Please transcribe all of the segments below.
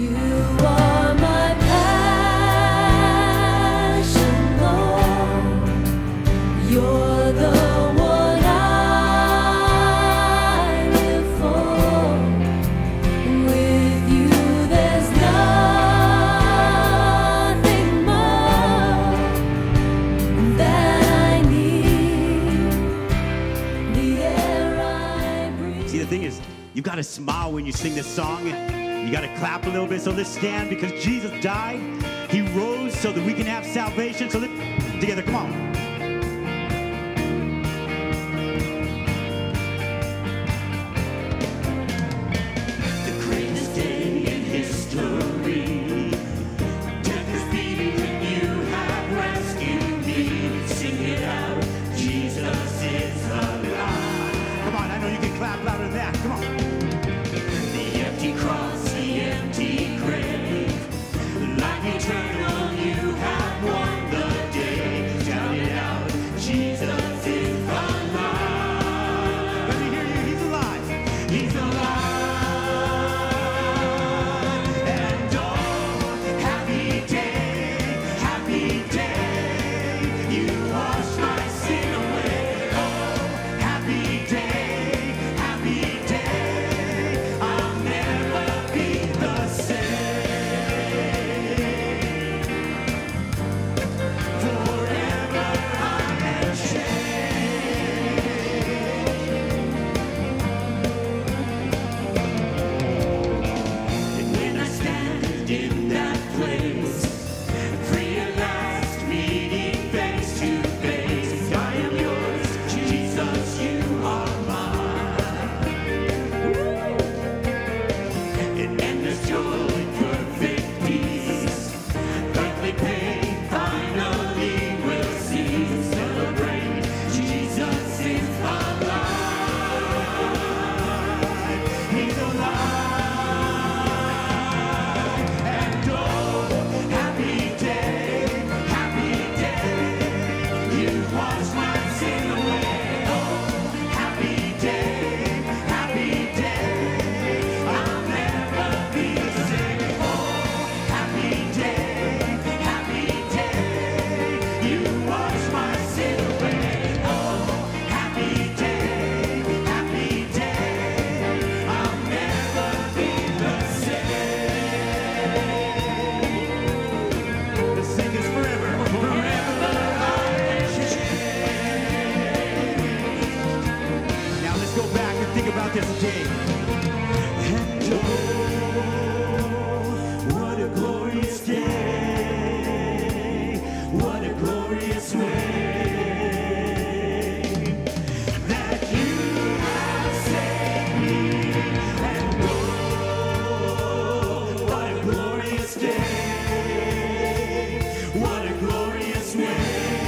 You are my passion, Lord. You're the one I live for. With you, there's nothing more that I need. The air I breathe. See, the thing is, you got to smile when you sing this song. You got to clap a little bit. So let's stand because Jesus died. He rose so that we can have salvation. So let's together, come on. The greatest day in history. Death is beating and you have rescued me. Sing it out. Jesus is alive. Come on, I know you can clap louder than that. Come on. The empty cross, the empty grave. Life eternal, you have won the day. Shout it out. Jesus is alive. Let me hear you. He's alive. He's alive. And oh, happy day, happy day. You wash my sin away. Oh, happy day, happy day. I'll never be the same. Forever I am changed. And when I stand in that place, free at last, meeting face to face, I am yours, Jesus, you are mine. And endless joy, perfect peace, earthly pain finally will cease. Celebrate, Jesus is alive. He's alive. And oh, happy day, happy day. You wash my sin away. Oh, happy day, happy day. I'll never be the same. Oh, happy day, happy day. You wash my sin away. Oh, happy day, happy day. I'll never be the same. The sing is forever, forever I am changed. Now let's go back and think about this day. And oh, what a glorious day. What a glorious way that you have saved me. And oh, what a glorious day. What a glorious way.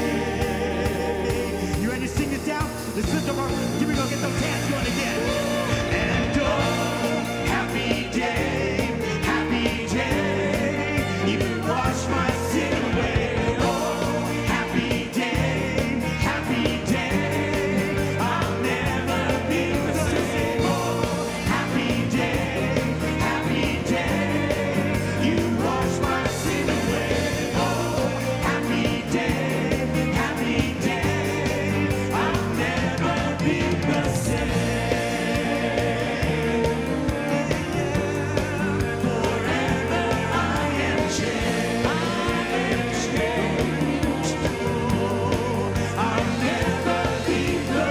You ready to sing this down? Let's lift up our, here we go, get those hands going again. And oh, happy day, happy day. You wash my sin away. Oh, happy day, happy day. I'll never be the same. Oh, happy day, happy day. You wash my sin away. Oh, happy day, happy day. I'll never be the same. Forever I am changed. I am changed. Oh, I'll never be the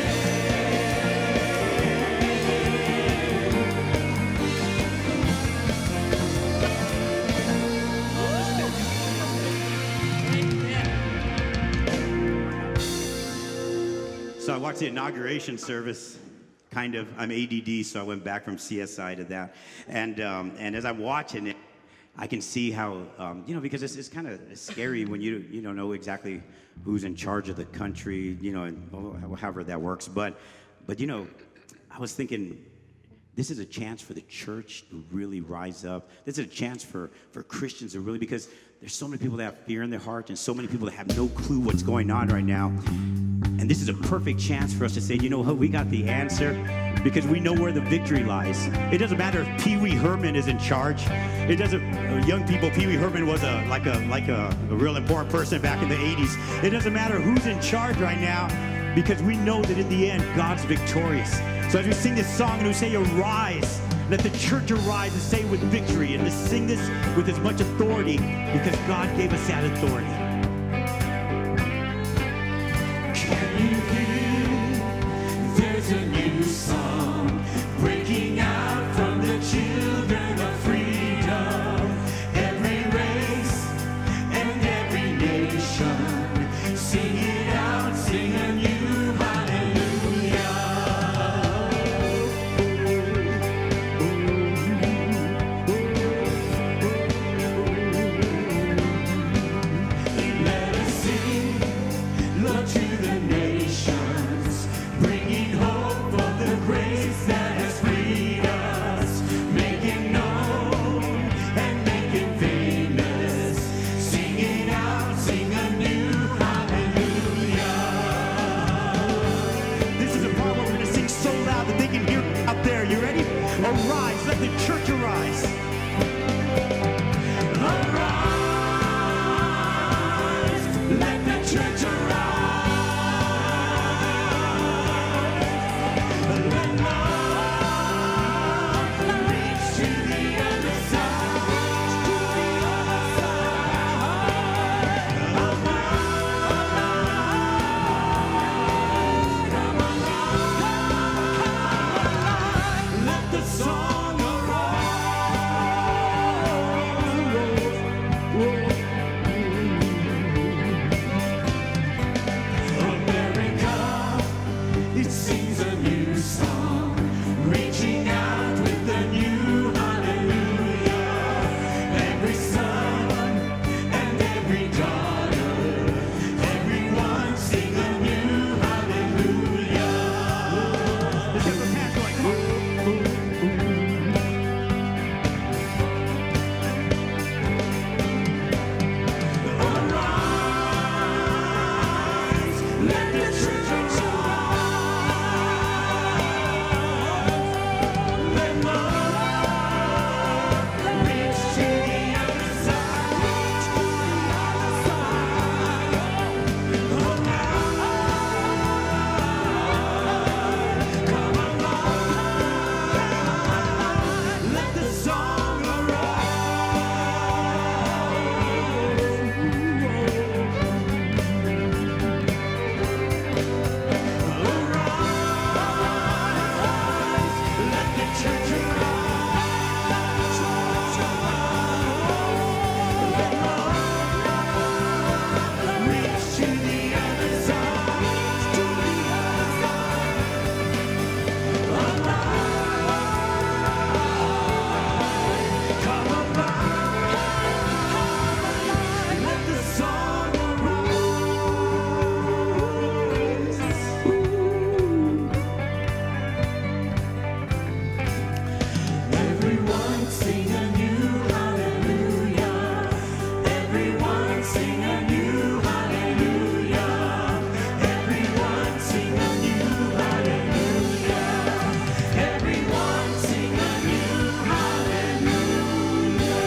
same. So I watched the inauguration service. Kind of, I'm ADD, so I went back from CSI to that. And as I'm watching it, I can see how, because it's kind of scary when you don't know exactly who's in charge of the country, and however that works. But I was thinking, this is a chance for the church to really rise up. This is a chance for Christians to really, because there's so many people that have fear in their heart and so many people that have no clue what's going on right now. And this is a perfect chance for us to say, you know what, we got the answer. because we know where the victory lies. It doesn't matter if Pee Wee Herman is in charge. It doesn't, young people, Pee Wee Herman was a real important person back in the 80s. It doesn't matter who's in charge right now, because we know that in the end, God's victorious. So as we sing this song and we say, arise, let the church arise and say with victory, and to sing this with as much authority, because God gave us that authority. Can you hear? There's a new song breaking out from the children of freedom. Every race and every nation, sing it out, sing a new hallelujah. Let us sing, Lord, to the nations, bringing hope of the grace that has freed us, making known and making famous, sing it out, sing a new hallelujah. This is a part where we're going to sing so loud that they can hear out there. You ready? Arise, let the church arise. Arise, let the church arise. Let love reach to the other side. Let the song America, it sings a new song, reaching out with a new hallelujah. Every son and every daughter, everyone sing a new hallelujah. Let's get those hands going. Come on. Arise, let the church arise. Let love reach to the other side. Come alive, let the song arise. Let the church arise. Let love reach to the other side. Alive. Come alive. Let the song arise. Everyone sing a new hallelujah. Everyone sing a new hallelujah. Everyone sing a new hallelujah. Everyone sing a new hallelujah.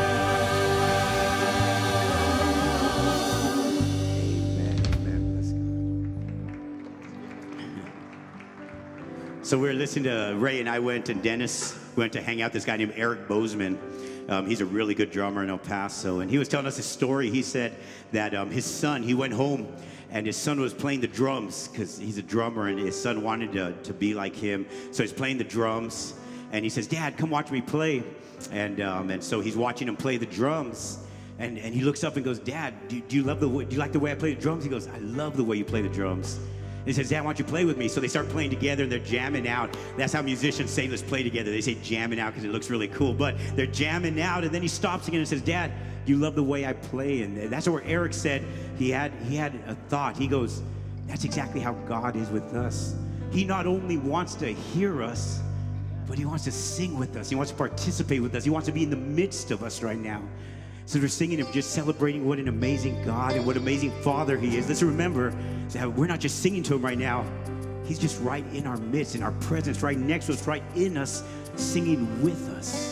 So we were listening to Ray, and I went, and Dennis went to hang out with this guy named Eric Bozeman. He's a really good drummer in El Paso, and he was telling us a story. He said that his son, he went home, and his son was playing the drums because he's a drummer, and his son wanted to be like him. So he's playing the drums, and he says, "Dad, come watch me play." And so he's watching him play the drums, and he looks up and goes, "Dad, do you like the way I play the drums?" He goes, "I love the way you play the drums." He says, "Dad, why don't you play with me?" So they start playing together, and they're jamming out. That's how musicians say, "Let's play together." They say jamming out because it looks really cool, but they're jamming out, and then he stops again and says, "Dad, you love the way I play?" And that's where Eric said he had a thought. He goes, "That's exactly how God is with us. He not only wants to hear us, but he wants to sing with us. He wants to participate with us. He wants to be in the midst of us right now." So we're singing and just celebrating what an amazing God and what an amazing Father he is. Let's remember that we're not just singing to him right now. He's just right in our midst, in our presence, right next to us, right in us, singing with us.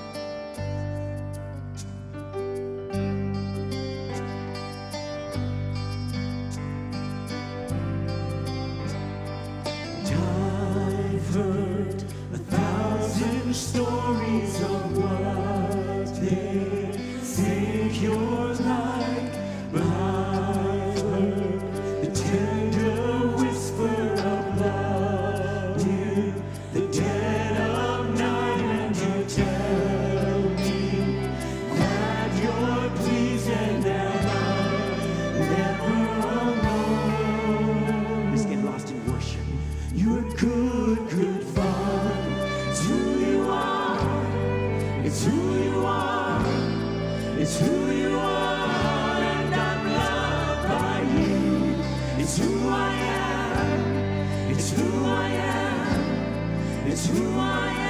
I've heard 1,000 stories of what they say you're like, but I've heard the tender whisper of love in the dead of night, and you tell me that you're pleased and that I'm never alone. Let's get lost in worship. You're good, good Father. It's who you are. It's who you are. It's who you are. And I'm loved by you. It's who I am. It's who I am. It's who I am.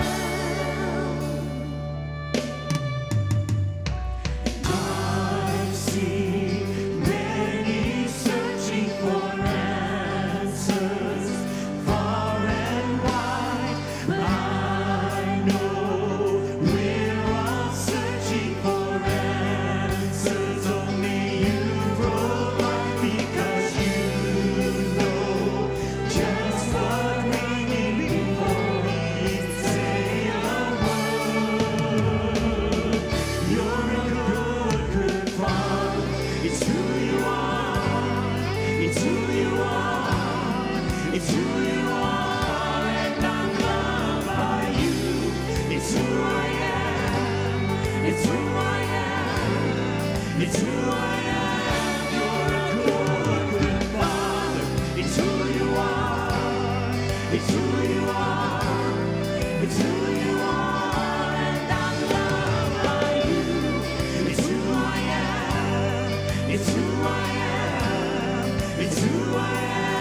I've seen many searching for answers far and wide. I know we're all searching for answers only you provide, because you know just what we need before we say a word. You're a good, good Father. It's who you are. It's who you are. It's who you are. And I'm loved by you. It's who I am. It's who I am. It's who I am. You're a good, good Father. It's who you are. It's who you are. It's who you are. And I'm loved by you. It's who I am. It's who I am. It's who I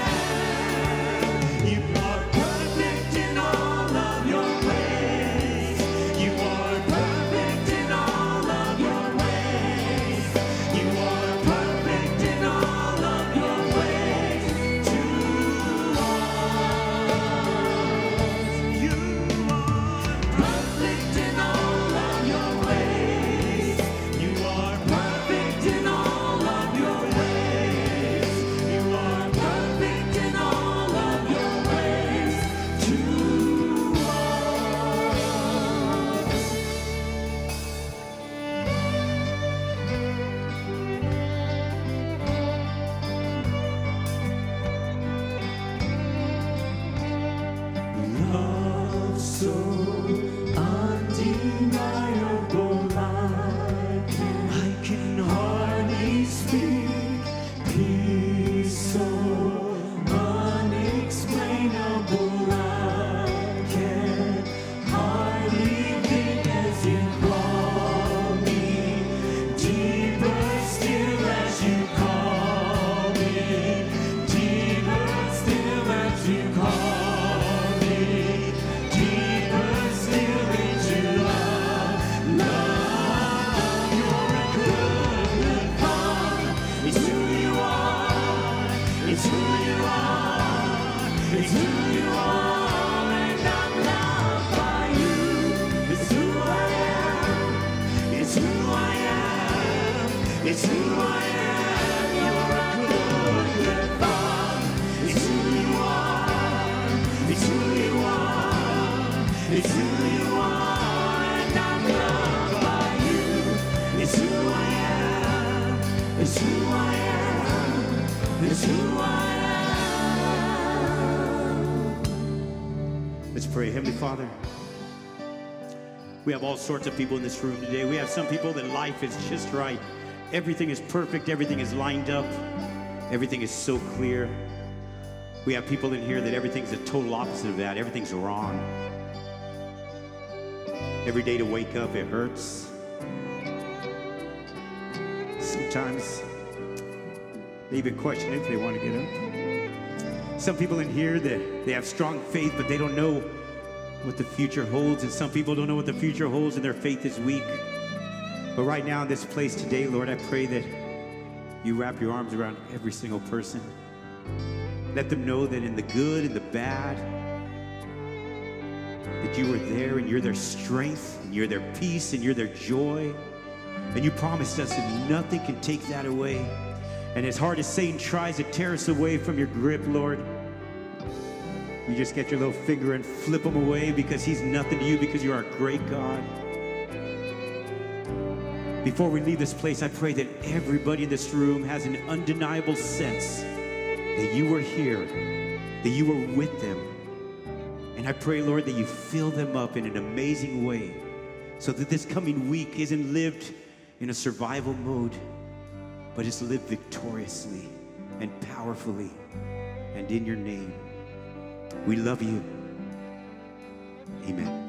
am. You are perfect in all of your ways. You are perfect in all of your ways. You are perfect in all of your ways to us. You are perfect in all of your ways. You are perfect in all of your ways. You are perfect in all of your ways to us. Love so undeniable, I can hardly speak. Peace so unexplainable, I can hardly think as you call me. Deeper still as you call me. Deeper still as you call me. Deeper still into love. Love, you're a good, good Father. It's who you are. It's who you are. It's who you are. And I'm loved by you. It's who I am. It's who I am. It's who I am. You're a good, good Father. It's who you are. It's who you are. It's who you are. And I'm loved by you. It's who I am. It's who I am. It's who I am. Let's pray. Heavenly Father, we have all sorts of people in this room today. We have some people that life is just right. Everything is perfect. Everything is lined up. Everything is so clear. We have people in here that everything's the total opposite of that. Everything's wrong. Every day to wake up, it hurts. Sometimes they even question if they want to get up. Some people in here that they have strong faith, but they don't know what the future holds. And some people don't know what the future holds, and their faith is weak. But right now in this place today, Lord, I pray that you wrap your arms around every single person. Let them know that in the good and the bad, that you are there and you're their strength and you're their peace and you're their joy. And you promised us that nothing can take that away. And as hard as Satan tries to tear us away from your grip, Lord, you just get your little finger and flip him away because he's nothing to you, because you're our great God. Before we leave this place, I pray that everybody in this room has an undeniable sense that you are here, that you are with them. And I pray, Lord, that you fill them up in an amazing way so that this coming week isn't lived in a survival mode, but it's lived victoriously and powerfully and in your name. We love you. Amen.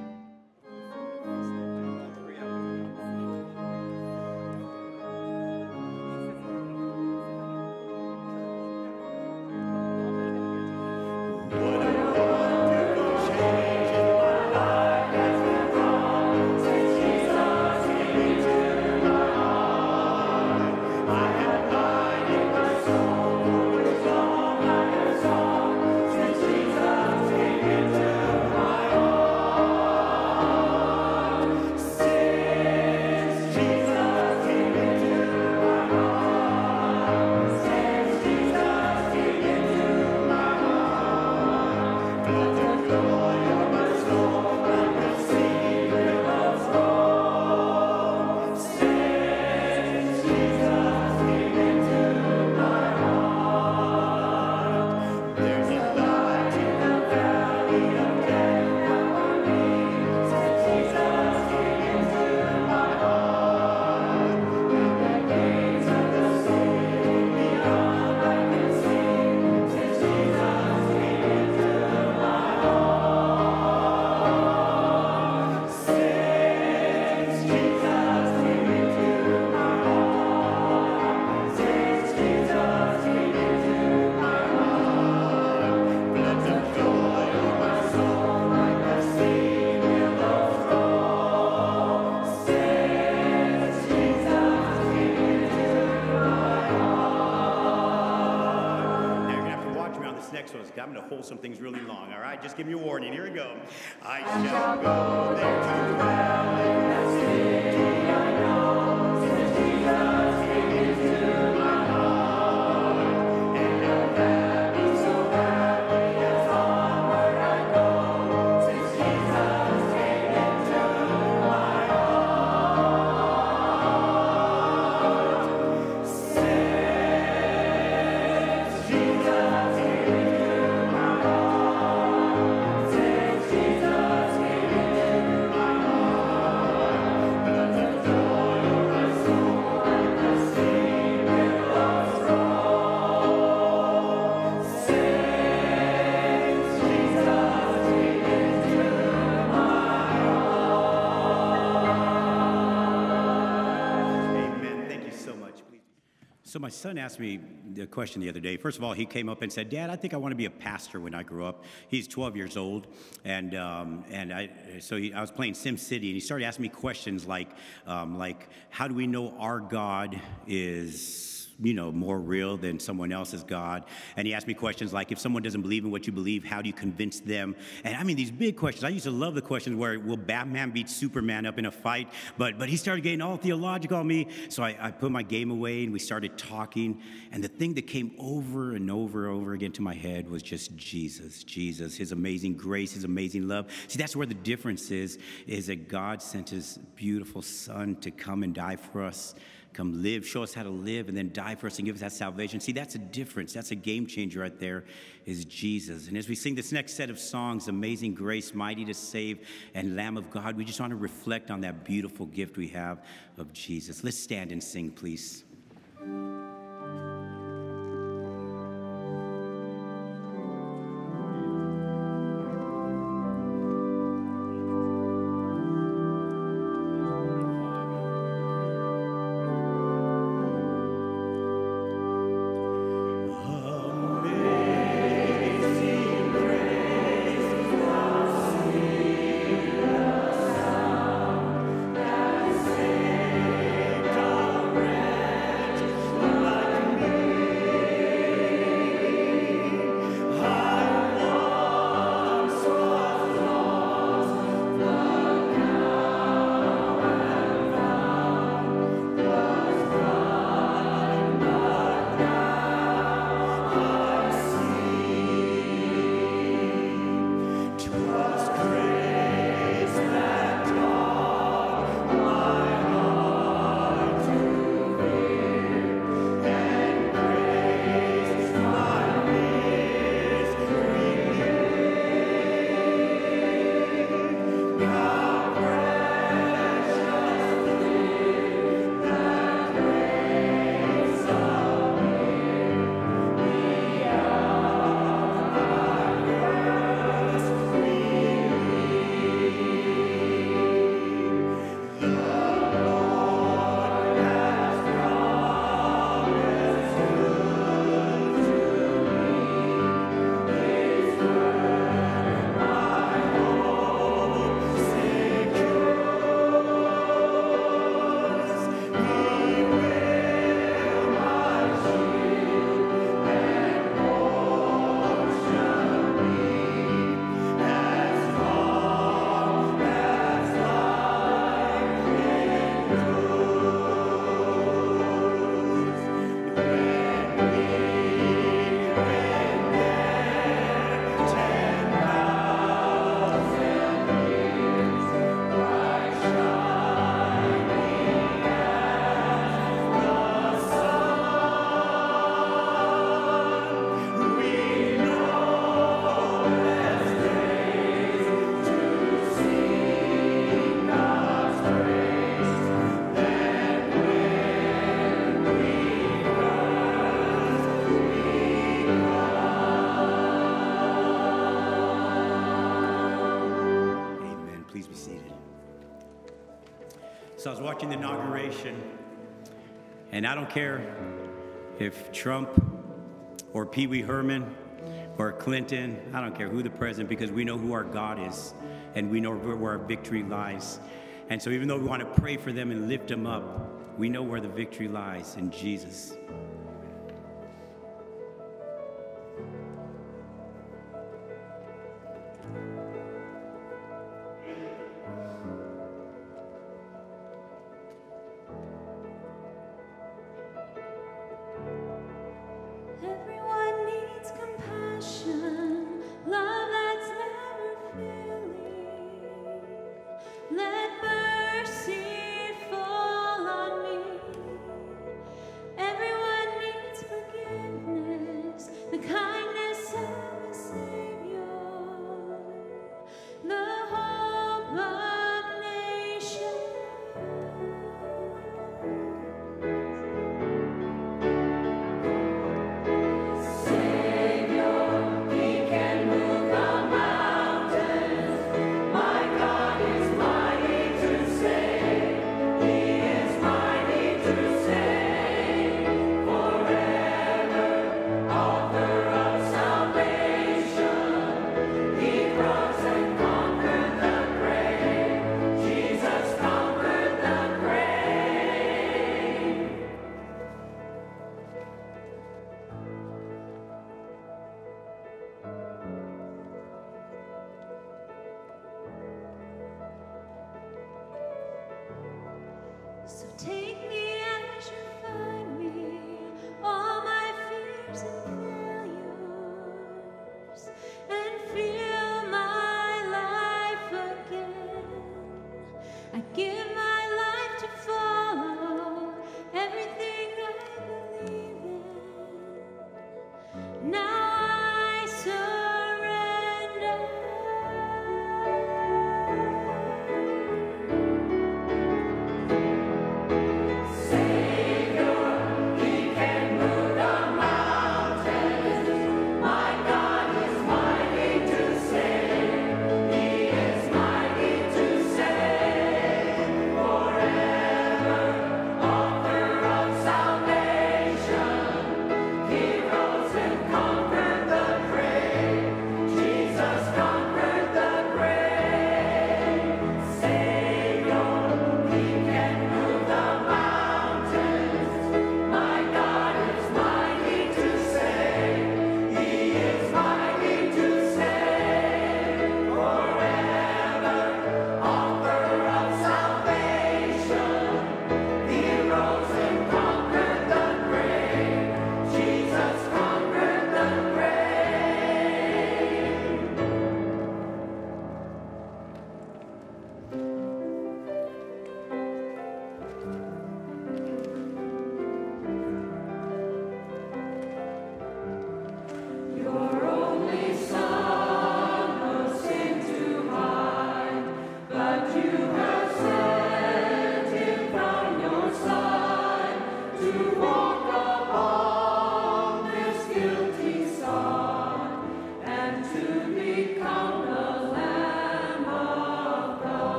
I'm going to hold some things really long, all right? Just give me a warning. Here we go. I shall go there to dwell in the city I know, since Jesus came into my heart. And I'm happy, so happy, as onward I go, since Jesus came into my heart. Since Jesus came into my heart, since Jesus came into my heart, but the joy of my soul and the Savior love's throne. Since Jesus came into my heart. Amen. Thank you so much. Please. So my son asked me a question the other day. First of all, he came up and said, "Dad, I think I want to be a pastor when I grow up." He's 12 years old, and I was playing Sim City, and he started asking me questions like, how do we know our God is, more real than someone else's God? And he asked me questions like, if someone doesn't believe in what you believe, how do you convince them? And I mean, these big questions. I used to love the questions where, will Batman beat Superman up in a fight? But he started getting all theological on me. So I put my game away and we started talking. And the thing that came over and over again to my head was just Jesus, his amazing grace, his amazing love. See, that's where the difference is that God sent his beautiful son to come and die for us. Come live, show us how to live, and then die for us and give us that salvation. See, that's a difference. That's a game changer right there, is Jesus. And as we sing this next set of songs, Amazing Grace, Mighty to Save, and Lamb of God, we just want to reflect on that beautiful gift we have of Jesus. Let's stand and sing, please. Like So I was watching the inauguration, and I don't care if Trump or Pee Wee Herman or Clinton, I don't care who the president, because we know who our God is, and we know where our victory lies. And so even though we want to pray for them and lift them up, we know where the victory lies in Jesus. Everyone needs compassion, love that's never failing. Let mercy fall on me. Everyone needs forgiveness, the kindness of a Savior, the hope of nations. So take me as you find me, all my fears and failures, and fill my life again. I give my life to follow everything I believe in. Now I surrender.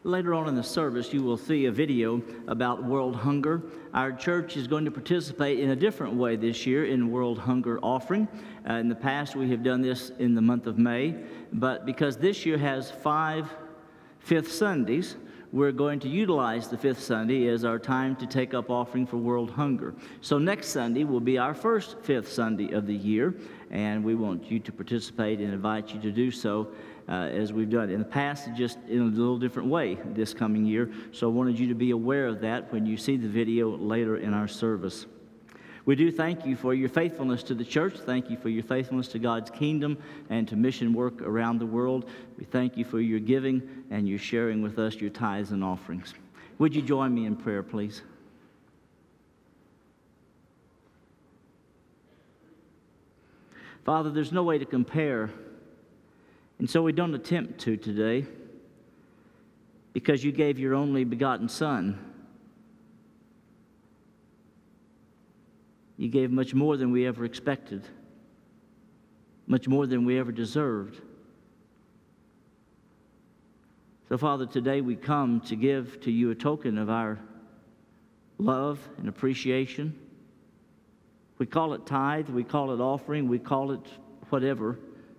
Later on in the service, you will see a video about world hunger. Our church is going to participate in a different way this year in World Hunger Offering. In the past, we have done this in the month of May, but because this year has 5 fifth Sundays, we're going to utilize the fifth Sunday as our time to take up offering for world hunger. So next Sunday will be our first fifth Sunday of the year, and we want you to participate and invite you to do so as we've done in the past, just in a little different way this coming year. So I wanted you to be aware of that when you see the video later in our service. We do thank you for your faithfulness to the church. Thank you for your faithfulness to God's kingdom and to mission work around the world. We thank you for your giving and your sharing with us your tithes and offerings. Would you join me in prayer, please? Father, there's no way to compare, and so we don't attempt to today, because you gave your only begotten Son. You gave much more than we ever expected, much more than we ever deserved. So, Father, today we come to give to you a token of our love and appreciation. We call it tithe, we call it offering, we call it whatever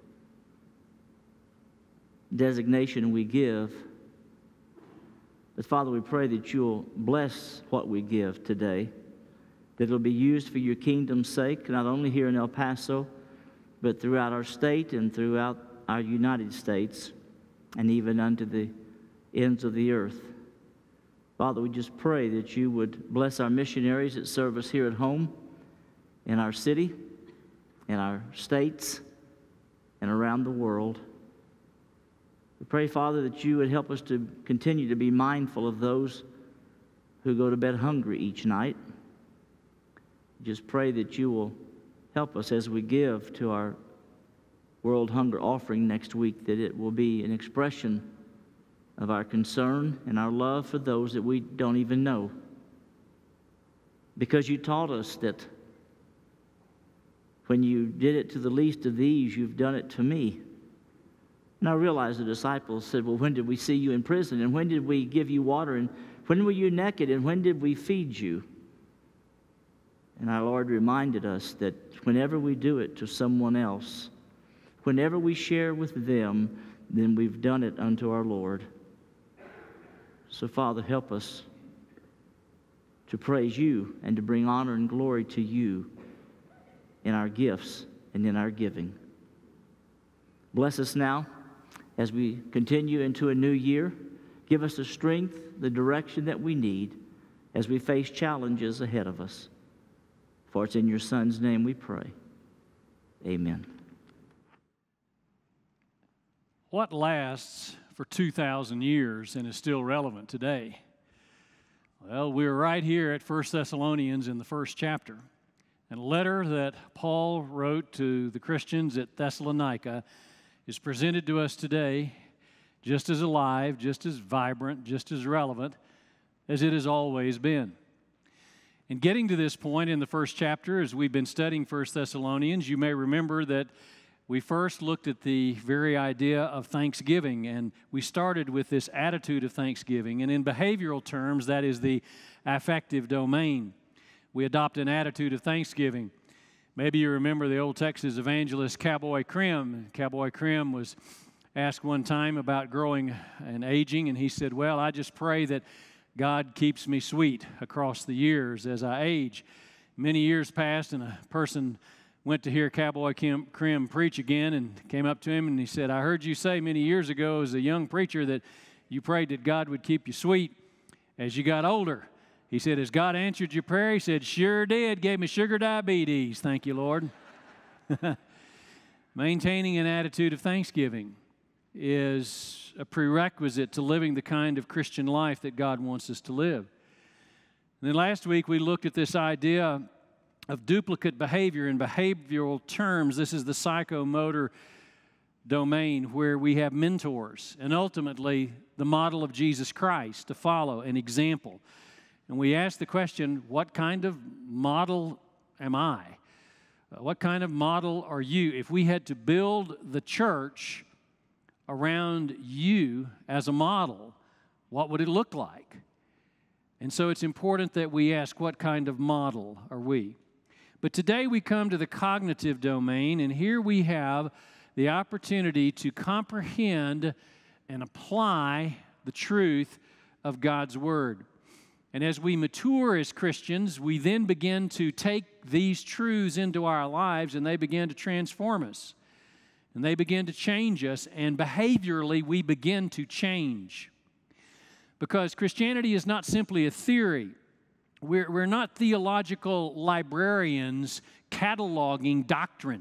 designation we give. But, Father, we pray that you'll bless what we give today, that it'll be used for your kingdom's sake, not only here in El Paso, but throughout our state and throughout our United States, and even unto the ends of the earth. Father, we just pray that you would bless our missionaries that serve us here at home, in our city, in our states, and around the world. We pray, Father, that you would help us to continue to be mindful of those who go to bed hungry each night. Just pray that you will help us as we give to our World Hunger Offering next week, that it will be an expression of our concern and our love for those that we don't even know. Because you taught us that when you did it to the least of these, you've done it to me. And I realize the disciples said, well, when did we see you in prison? And when did we give you water? And when were you naked? And when did we feed you? And our Lord reminded us that whenever we do it to someone else, whenever we share with them, then we've done it unto our Lord. So, Father, help us to praise you and to bring honor and glory to you in our gifts and in our giving. Bless us now as we continue into a new year. Give us the strength, the direction that we need as we face challenges ahead of us. For it's in your Son's name we pray. Amen. What lasts for 2,000 years and is still relevant today? Well, we're right here at 1 Thessalonians in the first chapter. And a letter that Paul wrote to the Christians at Thessalonica is presented to us today just as alive, just as vibrant, just as relevant as it has always been. And getting to this point in the first chapter, as we've been studying 1 Thessalonians, you may remember that we first looked at the very idea of thanksgiving, and we started with this attitude of thanksgiving. And in behavioral terms, that is the affective domain. We adopt an attitude of thanksgiving. Maybe you remember the old Texas evangelist Cowboy Krim. Cowboy Krim was asked one time about growing and aging, and he said, well, I just pray that God keeps me sweet across the years as I age. Many years passed, and a person went to hear Cowboy Krim preach again and came up to him and he said, I heard you say many years ago as a young preacher that you prayed that God would keep you sweet as you got older. He said, has God answered your prayer? He said, sure did. Gave me sugar diabetes. Thank you, Lord. Maintaining an attitude of thanksgiving is a prerequisite to living the kind of Christian life that God wants us to live. And then last week we looked at this idea of duplicate behavior. In behavioral terms, this is the psychomotor domain where we have mentors and ultimately the model of Jesus Christ to follow, an example. And we ask the question, what kind of model am I? What kind of model are you? If we had to build the church around you as a model, what would it look like? And so it's important that we ask, what kind of model are we? But today we come to the cognitive domain, and here we have the opportunity to comprehend and apply the truth of God's Word. And as we mature as Christians, we then begin to take these truths into our lives, and they begin to transform us. And they begin to change us, and behaviorally we begin to change. Because Christianity is not simply a theory. We're not theological librarians cataloging doctrine.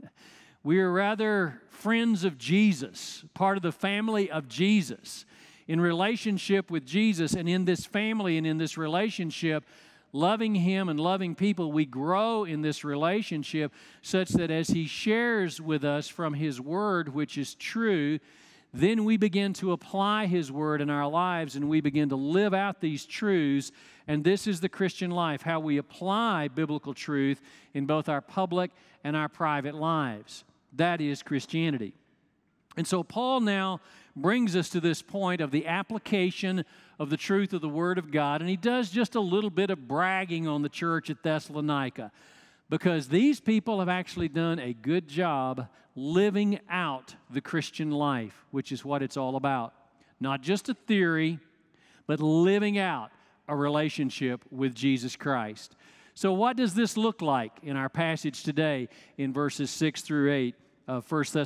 We are rather friends of Jesus, part of the family of Jesus, in relationship with Jesus. And in this family and in this relationship, loving Him and loving people, we grow in this relationship such that as He shares with us from His Word, which is true, then we begin to apply His Word in our lives, and we begin to live out these truths. And this is the Christian life, how we apply biblical truth in both our public and our private lives. That is Christianity. And so Paul now brings us to this point of the application of the truth of the Word of God, and he does just a little bit of bragging on the church at Thessalonica, because these people have actually done a good job living out the Christian life, which is what it's all about. Not just a theory, but living out a relationship with Jesus Christ. So what does this look like in our passage today in verses 6 through 8 of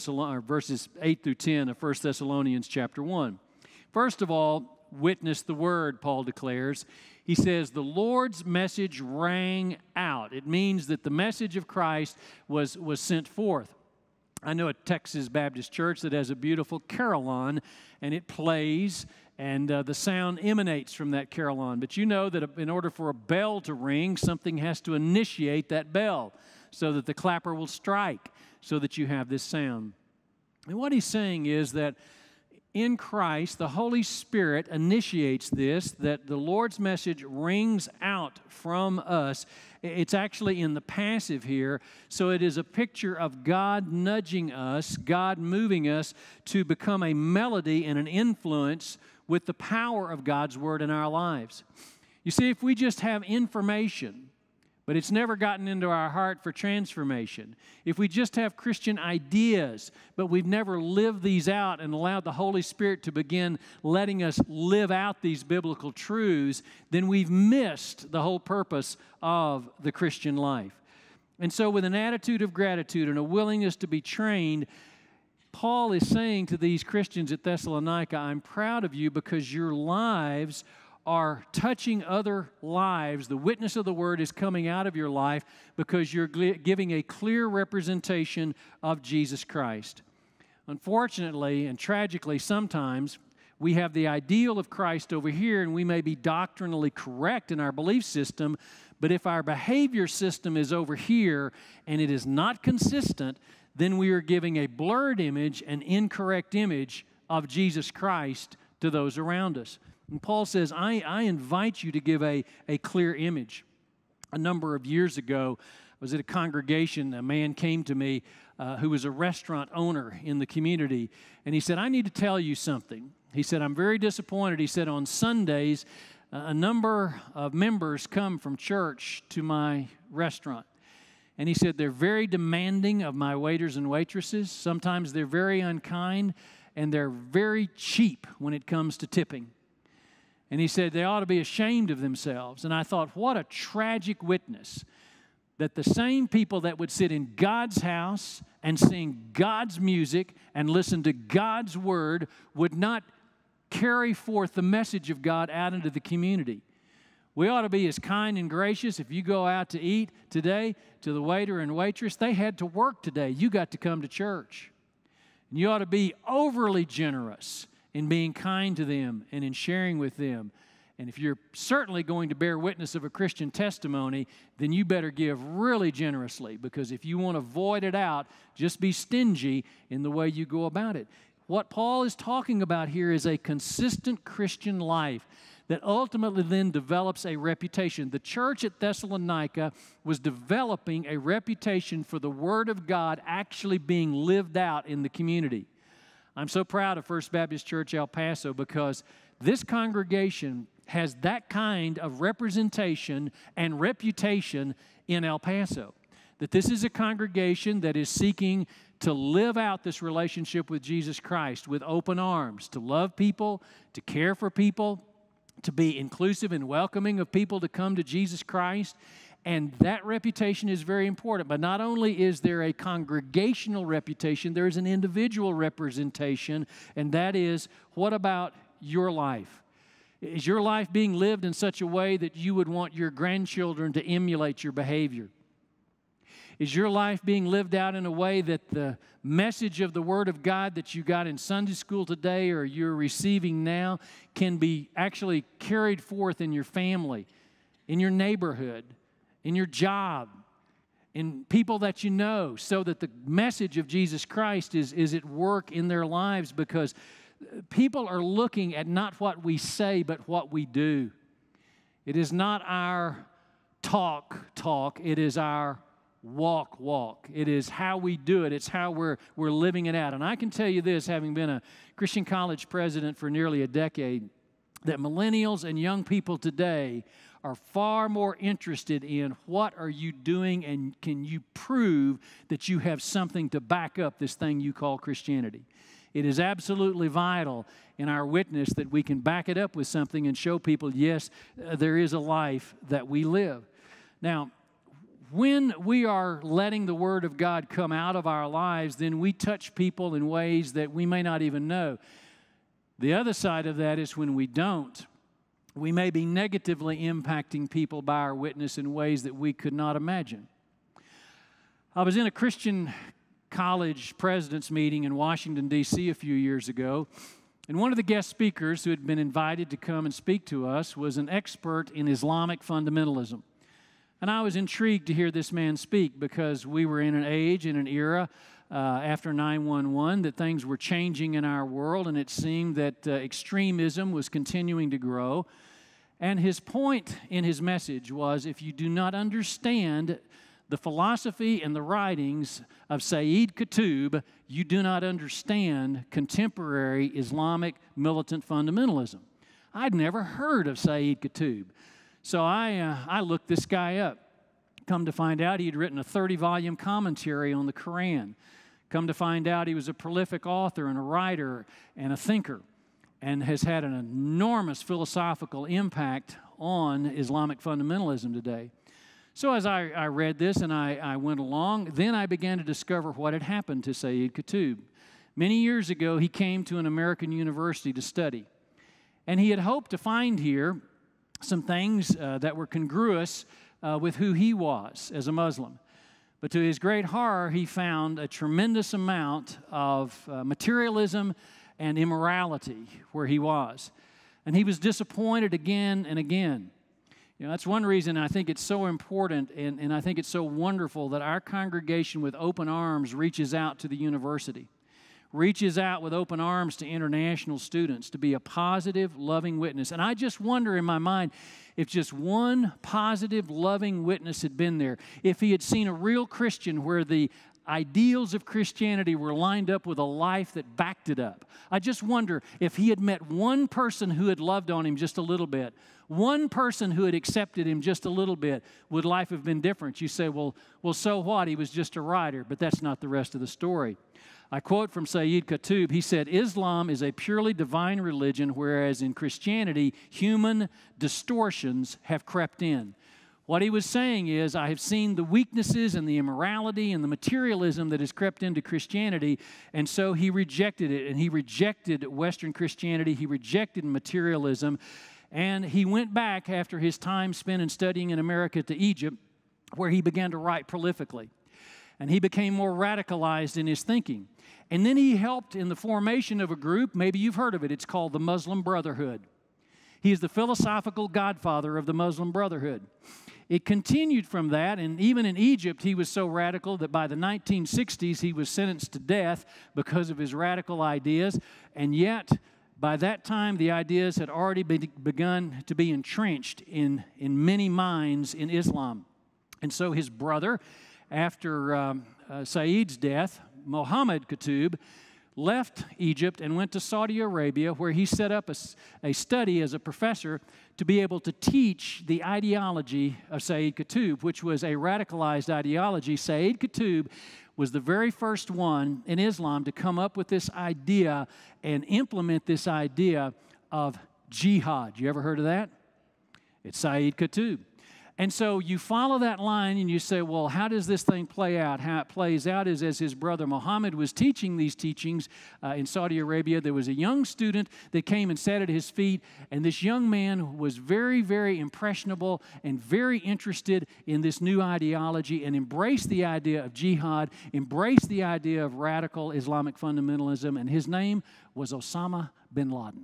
verses 8 through 10 of 1 Thessalonians chapter 1? First of all, witness the word, Paul declares. He says, the Lord's message rang out. It means that the message of Christ was sent forth. I know a Texas Baptist church that has a beautiful carillon, and it plays, and the sound emanates from that carillon. But you know that in order for a bell to ring, something has to initiate that bell so that the clapper will strike, so that you have this sound. And what he's saying is that in Christ, the Holy Spirit initiates this, that the Lord's message rings out from us. It's actually in the passive here, so it is a picture of God nudging us, God moving us to become a melody and an influence with the power of God's Word in our lives. You see, if we just have information, but it's never gotten into our heart for transformation. If we just have Christian ideas, but we've never lived these out and allowed the Holy Spirit to begin letting us live out these biblical truths, then we've missed the whole purpose of the Christian life. And so with an attitude of gratitude and a willingness to be trained, Paul is saying to these Christians at Thessalonica, I'm proud of you because your lives are touching other lives. The witness of the Word is coming out of your life because you're giving a clear representation of Jesus Christ. Unfortunately and tragically, sometimes we have the ideal of Christ over here, and we may be doctrinally correct in our belief system, but if our behavior system is over here and it is not consistent, then we are giving a blurred image, an incorrect image of Jesus Christ to those around us. And Paul says, I invite you to give a clear image. A number of years ago, I was at a congregation. A man came to me who was a restaurant owner in the community, and he said, I need to tell you something. He said, I'm very disappointed. He said, on Sundays, a number of members come from church to my restaurant. And he said, they're very demanding of my waiters and waitresses. Sometimes they're very unkind, and they're very cheap when it comes to tipping. And he said they ought to be ashamed of themselves. And I thought, what a tragic witness that the same people that would sit in God's house and sing God's music and listen to God's Word would not carry forth the message of God out into the community. We ought to be as kind and gracious. If you go out to eat today to the waiter and waitress, they had to work today. You got to come to church. And you ought to be overly generous in being kind to them and in sharing with them. And if you're certainly going to bear witness of a Christian testimony, then you better give really generously, because if you want to void it out, just be stingy in the way you go about it. What Paul is talking about here is a consistent Christian life that ultimately then develops a reputation. The church at Thessalonica was developing a reputation for the Word of God actually being lived out in the community. I'm so proud of First Baptist Church El Paso because this congregation has that kind of representation and reputation in El Paso. That this is a congregation that is seeking to live out this relationship with Jesus Christ with open arms, to love people, to care for people, to be inclusive and welcoming of people to come to Jesus Christ. And that reputation is very important. But not only is there a congregational reputation, there is an individual representation, and that is, what about your life? Is your life being lived in such a way that you would want your grandchildren to emulate your behavior? Is your life being lived out in a way that the message of the Word of God that you got in Sunday school today or you're receiving now can be actually carried forth in your family, in your neighborhood, in your job, in people that you know, so that the message of Jesus Christ is at work in their lives, because people are looking at not what we say, but what we do. It is not our talk, it is our walk. It is how we do it. It's how we're living it out. And I can tell you this, having been a Christian college president for nearly a decade, that millennials and young people today are far more interested in what are you doing and can you prove that you have something to back up this thing you call Christianity. It is absolutely vital in our witness that we can back it up with something and show people, yes, there is a life that we live. Now, when we are letting the Word of God come out of our lives, then we touch people in ways that we may not even know. The other side of that is when we don't, we may be negatively impacting people by our witness in ways that we could not imagine. I was in a Christian college president's meeting in Washington, D.C. a few years ago, and one of the guest speakers who had been invited to come and speak to us was an expert in Islamic fundamentalism. And I was intrigued to hear this man speak, because we were in an age, in an era after 9/11, that things were changing in our world, and it seemed that extremism was continuing to grow. And his point in his message was, if you do not understand the philosophy and the writings of Sayyid Qutb, you do not understand contemporary Islamic militant fundamentalism. I'd never heard of Sayyid Qutb. So I looked this guy up. Come to find out, he had written a 30-volume commentary on the Quran. Come to find out, he was a prolific author and a writer and a thinker, and has had an enormous philosophical impact on Islamic fundamentalism today. So as I read this and I went along, then I began to discover what had happened to Sayyid Qutb. Many years ago, he came to an American university to study, and he had hoped to find here some things that were congruous with who he was as a Muslim. But to his great horror, he found a tremendous amount of materialism and immorality where he was. And he was disappointed again and again. You know, that's one reason I think it's so important and I think it's so wonderful that our congregation with open arms reaches out to the university. Reaches out with open arms to international students to be a positive, loving witness. And I just wonder in my mind if just one positive, loving witness had been there, if he had seen a real Christian where the ideals of Christianity were lined up with a life that backed it up. I just wonder if he had met one person who had loved on him just a little bit, one person who had accepted him just a little bit, would life have been different? You say, well, so what? He was just a writer, but that's not the rest of the story. I quote from Sayyid Qutb. He said, Islam is a purely divine religion, whereas in Christianity, human distortions have crept in. What he was saying is, I have seen the weaknesses and the immorality and the materialism that has crept into Christianity, and so he rejected it, and he rejected Western Christianity, he rejected materialism, and he went back after his time spent in studying in America to Egypt, where he began to write prolifically. And he became more radicalized in his thinking. And then he helped in the formation of a group, maybe you've heard of it, it's called the Muslim Brotherhood. He is the philosophical godfather of the Muslim Brotherhood. It continued from that, and even in Egypt, he was so radical that by the 1960s, he was sentenced to death because of his radical ideas. And yet, by that time, the ideas had already begun to be entrenched in many minds in Islam. And so his brother, after Sayyid's death, Muhammad Qutb, left Egypt and went to Saudi Arabia, where he set up a study as a professor to be able to teach the ideology of Sayyid Qutb, which was a radicalized ideology. Sayyid Qutb was the very first one in Islam to come up with this idea and implement this idea of jihad. You ever heard of that? It's Sayyid Qutb. And so you follow that line and you say, well, how does this thing play out? How it plays out is as his brother Muhammad was teaching these teachings in Saudi Arabia, there was a young student that came and sat at his feet, and this young man was very, very impressionable and very interested in this new ideology and embraced the idea of jihad, embraced the idea of radical Islamic fundamentalism, and his name was Osama bin Laden.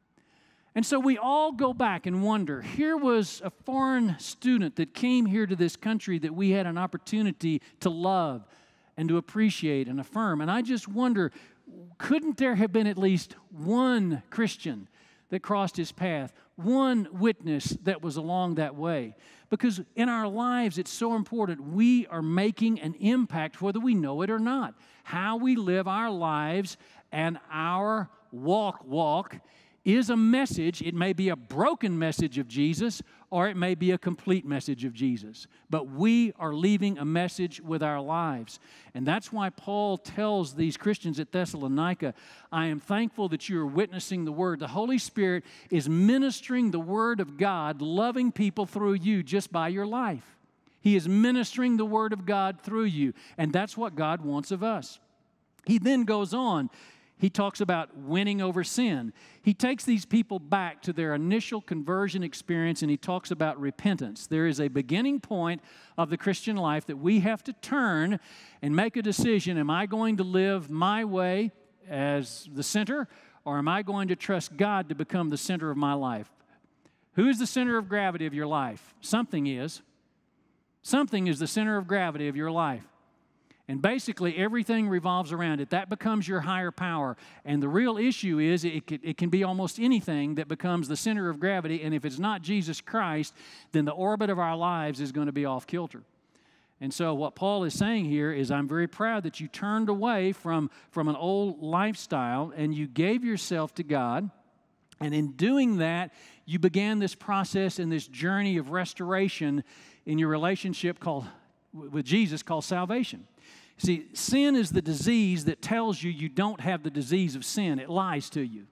And so we all go back and wonder, here was a foreign student that came here to this country that we had an opportunity to love and to appreciate and affirm. And I just wonder, couldn't there have been at least one Christian that crossed his path, one witness that was along that way? Because in our lives, it's so important. We are making an impact whether we know it or not. How we live our lives and our walk is a message. It may be a broken message of Jesus, or it may be a complete message of Jesus. But we are leaving a message with our lives. And that's why Paul tells these Christians at Thessalonica, I am thankful that you are witnessing the Word. The Holy Spirit is ministering the Word of God, loving people through you just by your life. He is ministering the Word of God through you. And that's what God wants of us. He then goes on. He talks about winning over sin. He takes these people back to their initial conversion experience, and he talks about repentance. There is a beginning point of the Christian life that we have to turn and make a decision. Am I going to live my way as the center, or am I going to trust God to become the center of my life? Who is the center of gravity of your life? Something is. Something is the center of gravity of your life. And basically, everything revolves around it. That becomes your higher power. And the real issue is it can be almost anything that becomes the center of gravity. And if it's not Jesus Christ, then the orbit of our lives is going to be off kilter. And so what Paul is saying here is, I'm very proud that you turned away from an old lifestyle and you gave yourself to God. And in doing that, you began this process and this journey of restoration in your relationship with Jesus called salvation. See, sin is the disease that tells you you don't have the disease of sin. It lies to you.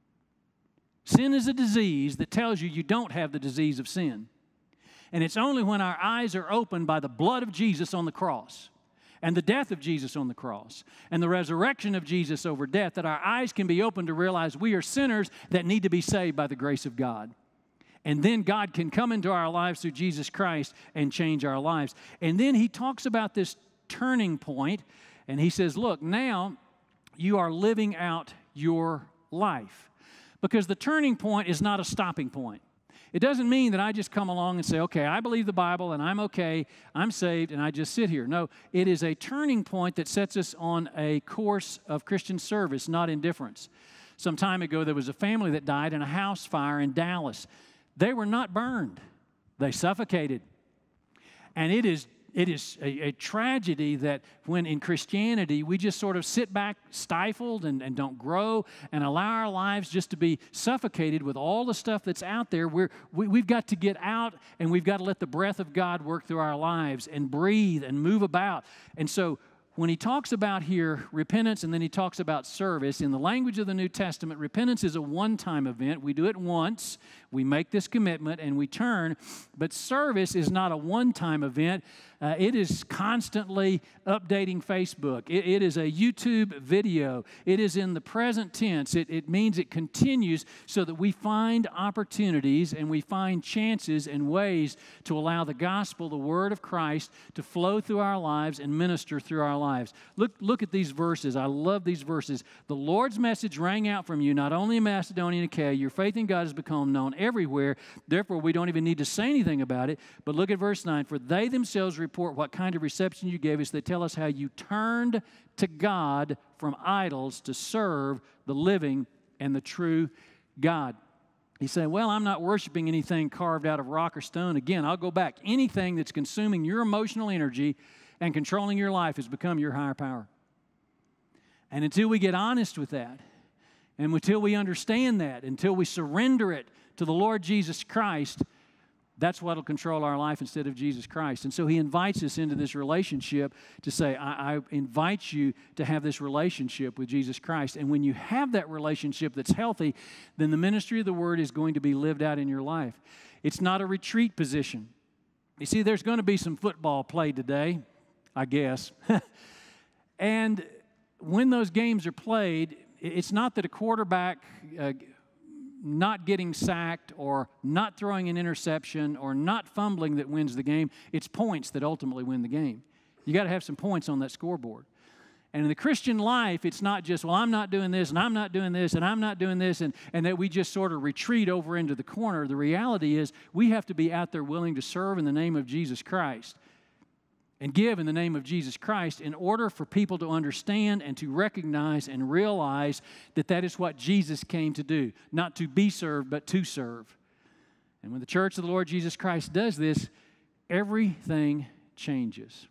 Sin is a disease that tells you you don't have the disease of sin. And it's only when our eyes are opened by the blood of Jesus on the cross and the death of Jesus on the cross and the resurrection of Jesus over death that our eyes can be opened to realize we are sinners that need to be saved by the grace of God. And then God can come into our lives through Jesus Christ and change our lives. And then he talks about this turning point, and he says, look, now you are living out your life. Because the turning point is not a stopping point. It doesn't mean that I just come along and say, okay, I believe the Bible, and I'm okay, I'm saved, and I just sit here. No, it is a turning point that sets us on a course of Christian service, not indifference. Some time ago, there was a family that died in a house fire in Dallas. They were not burned. They suffocated. And it is a tragedy that when in Christianity we just sort of sit back stifled and don't grow and allow our lives just to be suffocated with all the stuff that's out there. We've got to get out and we've got to let the breath of God work through our lives and breathe and move about. And so when he talks about here repentance and then he talks about service, in the language of the New Testament, repentance is a one-time event. We do it once, we make this commitment, and we turn. But service is not a one-time event. It is constantly updating Facebook. It is a YouTube video. It is in the present tense. It means it continues so that we find opportunities and we find chances and ways to allow the gospel, the word of Christ, to flow through our lives and minister through our lives. Look at these verses. I love these verses. The Lord's message rang out from you, not only in Macedonia and Achaia. Your faith in God has become known everywhere. Therefore, we don't even need to say anything about it. But look at verse 9. For they themselves report what kind of reception you gave us. They tell us how you turned to God from idols to serve the living and the true God. He said, well, I'm not worshiping anything carved out of rock or stone. Again, I'll go back. Anything that's consuming your emotional energy and controlling your life has become your higher power. And until we get honest with that, and until we understand that, until we surrender it to the Lord Jesus Christ, that's what will control our life instead of Jesus Christ. And so he invites us into this relationship to say, I invite you to have this relationship with Jesus Christ. And when you have that relationship that's healthy, then the ministry of the Word is going to be lived out in your life. It's not a retreat position. You see, there's going to be some football played today, I guess. And when those games are played, it's not that a quarterback not getting sacked or not throwing an interception or not fumbling that wins the game. It's points that ultimately win the game. You got to have some points on that scoreboard. And in the Christian life, it's not just, well, I'm not doing this, and I'm not doing this, and I'm not doing this, and that we just sort of retreat over into the corner. The reality is we have to be out there willing to serve in the name of Jesus Christ and give in the name of Jesus Christ in order for people to understand and to recognize and realize that that is what Jesus came to do, not to be served, but to serve. And when the church of the Lord Jesus Christ does this, everything changes.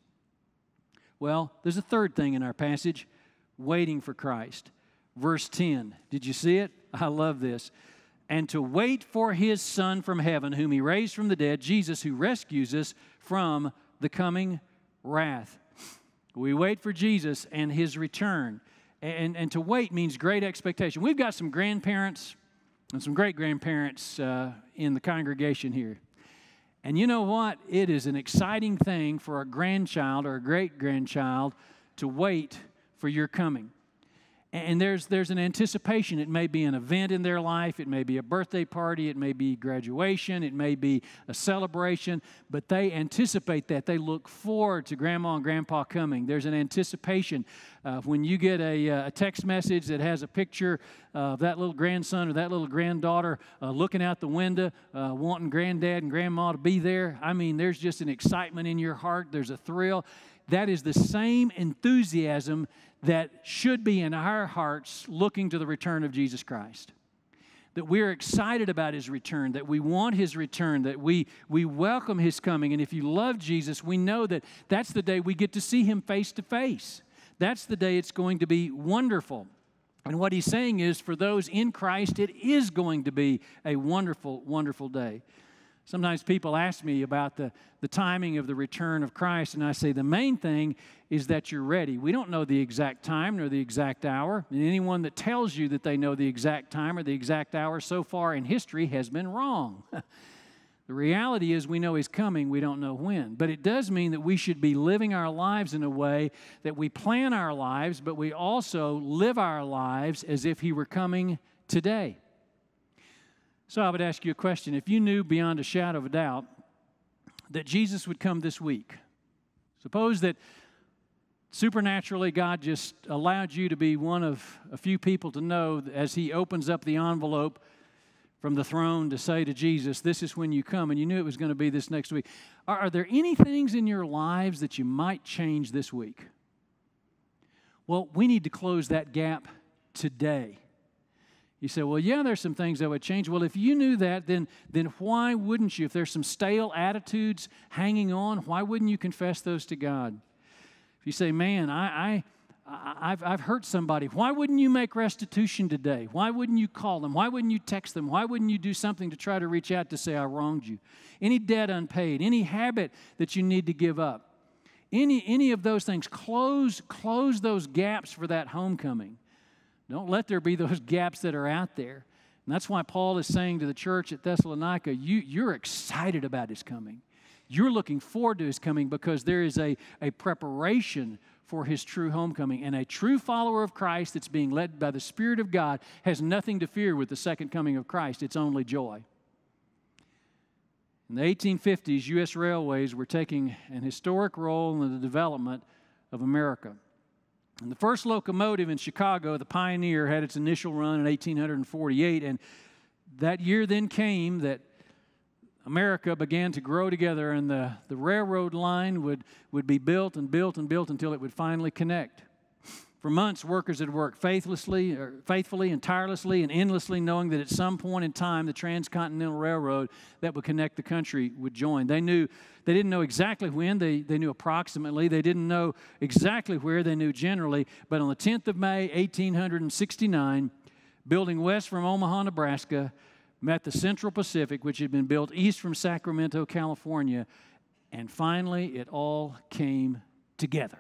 Well, there's a third thing in our passage, waiting for Christ. Verse 10, did you see it? I love this. And to wait for His Son from heaven, whom He raised from the dead, Jesus, who rescues us from the coming wrath. We wait for Jesus and His return. And to wait means great expectation. We've got some grandparents and some great-grandparents in the congregation here. And you know what? It is an exciting thing for a grandchild or a great-grandchild to wait for your coming. And there's an anticipation. It may be an event in their life. It may be a birthday party. It may be graduation. It may be a celebration. But they anticipate that. They look forward to Grandma and Grandpa coming. There's an anticipation. When you get a text message that has a picture of that little grandson or that little granddaughter looking out the window, wanting Granddad and Grandma to be there, I mean, there's just an excitement in your heart. There's a thrill. That is the same enthusiasm that should be in our hearts looking to the return of Jesus Christ. That we're excited about His return, that we want His return, that we welcome His coming. And if you love Jesus, we know that that's the day we get to see Him face to face. That's the day it's going to be wonderful. And what He's saying is, for those in Christ, it is going to be a wonderful, wonderful day. Sometimes people ask me about the timing of the return of Christ, and I say the main thing is that you're ready. We don't know the exact time nor the exact hour, and anyone that tells you that they know the exact time or the exact hour so far in history has been wrong. The reality is we know He's coming, we don't know when. But it does mean that we should be living our lives in a way that we plan our lives, but we also live our lives as if He were coming today. So I would ask you a question. If you knew beyond a shadow of a doubt that Jesus would come this week, suppose that supernaturally God just allowed you to be one of a few people to know that as He opens up the envelope from the throne to say to Jesus, this is when you come, and you knew it was going to be this next week. Are there any things in your lives that you might change this week? Well, we need to close that gap today. You say, well, yeah, there's some things that would change. Well, if you knew that, then why wouldn't you? If there's some stale attitudes hanging on, why wouldn't you confess those to God? If you say, man, I've hurt somebody, why wouldn't you make restitution today? Why wouldn't you call them? Why wouldn't you text them? Why wouldn't you do something to try to reach out to say I wronged you? Any debt unpaid, any habit that you need to give up, any of those things, close those gaps for that homecoming. Don't let there be those gaps that are out there. And that's why Paul is saying to the church at Thessalonica, you're excited about His coming. You're looking forward to His coming because there is a preparation for His true homecoming. And a true follower of Christ that's being led by the Spirit of God has nothing to fear with the second coming of Christ. It's only joy. In the 1850s, U.S. railways were taking an historic role in the development of America. And the first locomotive in Chicago, the Pioneer, had its initial run in 1848, and that year then came that America began to grow together, and the railroad line would be built and built and built until it would finally connect. For months, workers had worked faithfully and tirelessly and endlessly, knowing that at some point in time, the Transcontinental Railroad that would connect the country would join. They didn't know exactly when. They knew approximately. They didn't know exactly where. They knew generally. But on the 10th of May, 1869, building west from Omaha, Nebraska, met the Central Pacific, which had been built east from Sacramento, California, and finally it all came together.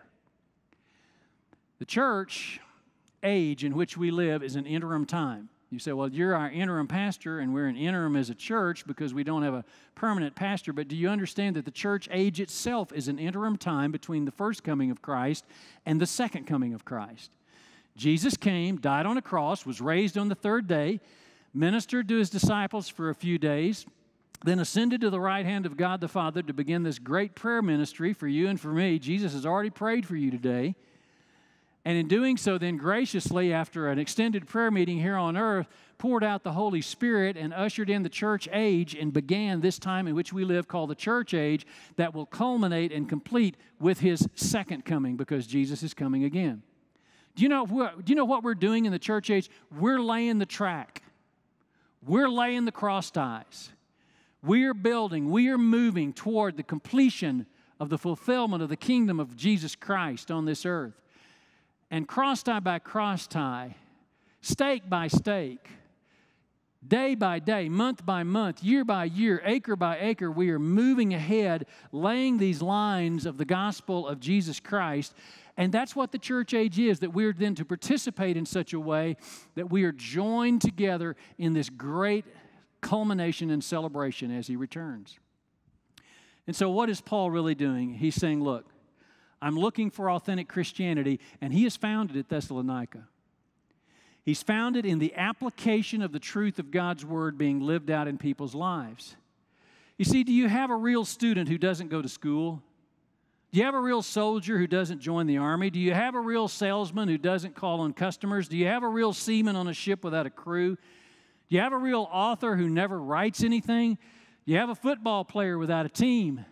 The church age in which we live is an interim time. You say, well, you're our interim pastor, and we're an interim as a church because we don't have a permanent pastor. But do you understand that the church age itself is an interim time between the first coming of Christ and the second coming of Christ? Jesus came, died on a cross, was raised on the third day, ministered to his disciples for a few days, then ascended to the right hand of God the Father to begin this great prayer ministry for you and for me. Jesus has already prayed for you today. And in doing so, then graciously, after an extended prayer meeting here on earth, poured out the Holy Spirit and ushered in the church age and began this time in which we live called the church age that will culminate and complete with his second coming because Jesus is coming again. Do you know what we're doing in the church age? We're laying the track. We're laying the cross ties. We are building, we are moving toward the completion of the fulfillment of the kingdom of Jesus Christ on this earth. And cross tie by cross tie, stake by stake, day by day, month by month, year by year, acre by acre, we are moving ahead, laying these lines of the gospel of Jesus Christ. And that's what the church age is, that we're then to participate in such a way that we are joined together in this great culmination and celebration as he returns. And so what is Paul really doing? He's saying, look, I'm looking for authentic Christianity, and he has found it at Thessalonica. He's found it in the application of the truth of God's Word being lived out in people's lives. You see, do you have a real student who doesn't go to school? Do you have a real soldier who doesn't join the army? Do you have a real salesman who doesn't call on customers? Do you have a real seaman on a ship without a crew? Do you have a real author who never writes anything? Do you have a football player without a team?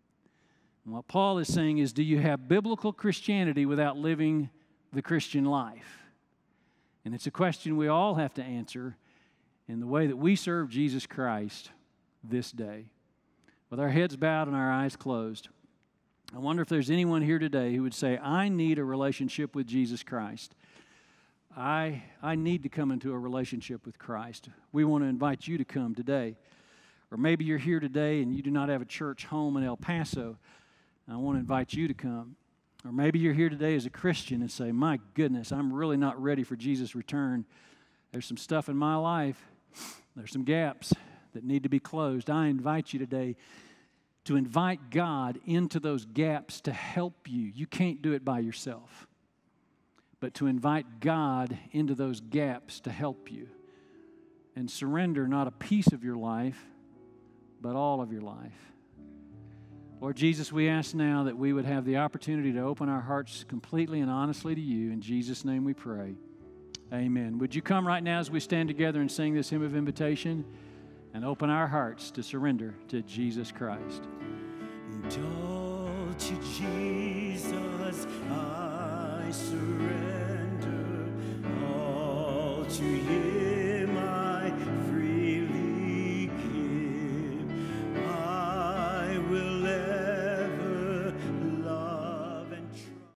And what Paul is saying is, do you have biblical Christianity without living the Christian life? And it's a question we all have to answer in the way that we serve Jesus Christ this day. With our heads bowed and our eyes closed, I wonder if there's anyone here today who would say, I need a relationship with Jesus Christ. I need to come into a relationship with Christ. We want to invite you to come today. Or maybe you're here today and you do not have a church home in El Paso. I want to invite you to come. Or maybe you're here today as a Christian and say, my goodness, I'm really not ready for Jesus' return. There's some stuff in my life. There's some gaps that need to be closed. I invite you today to invite God into those gaps to help you. You can't do it by yourself. But to invite God into those gaps to help you. And surrender not a piece of your life, but all of your life. Lord Jesus, we ask now that we would have the opportunity to open our hearts completely and honestly to you. In Jesus' name we pray. Amen. Would you come right now as we stand together and sing this hymn of invitation and open our hearts to surrender to Jesus Christ? And all to Jesus